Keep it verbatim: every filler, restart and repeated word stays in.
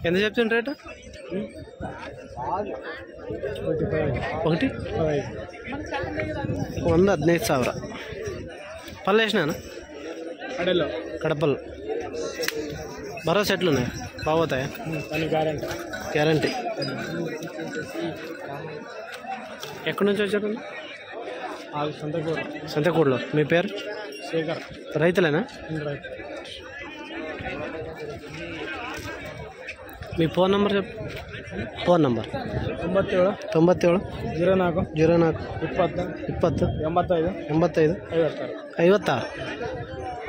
ఎంత చెప్తుంది రేటు? ఒకటి వంద ಹದಿನೈದು ಸಾವಿರ. పళ్ళు వేసినానా? కడలో కడపలు. భరోసా ఎట్లున్నాయి? బాగోతాయా? గ్యారంటీ. గ్యారంటీ. ఎక్కడి నుంచి వచ్చారు? సంతకూడ. సంతకూడలో. మీ పేరు? శేఖర్. రైతులేనా? రైతు. మీ ಫೋನ್ ನಂಬರ್ చెప్పు. ಫೋನ್ ನಂಬರ್ ತೊಂಬತ್ತೇಳು ತೊಂಬತ್ತೇಳು ಜೀರೋ ನಾಲ್ಕು ಜೀರೋ ನಾಲ್ಕು ಇಪ್ಪತ್ತು ಇಪ್ಪತ್ತು ಎಂಬತ್ತೈದು ಎಂಬತ್ತೈದು ಐವತ್ತಾರು ಐವತ್ತಾರು.